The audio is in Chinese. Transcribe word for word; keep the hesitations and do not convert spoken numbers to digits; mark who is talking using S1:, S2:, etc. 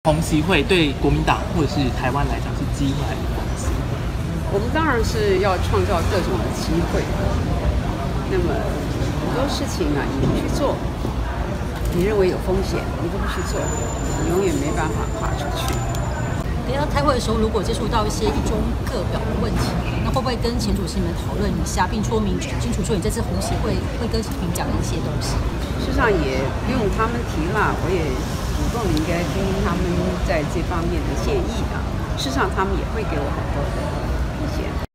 S1: 红协会对国民党或者是台湾来讲是机会还是风险？
S2: 我们当然是要创造各种的机会。那么很多事情啊，你不去做，你认为有风险，你都不去做，你永远没办法跨出去。
S3: 等到开会的时候，如果接触到一些一中各表的问题，那会不会跟前主席们讨论一下，并说明清楚说你这次红协会会跟习近平讲的一些东西？
S2: 事实上也不用他们提啦，我也主动的应该听听他们在这方面的建议啊。事实上，他们也会给我很多的意见。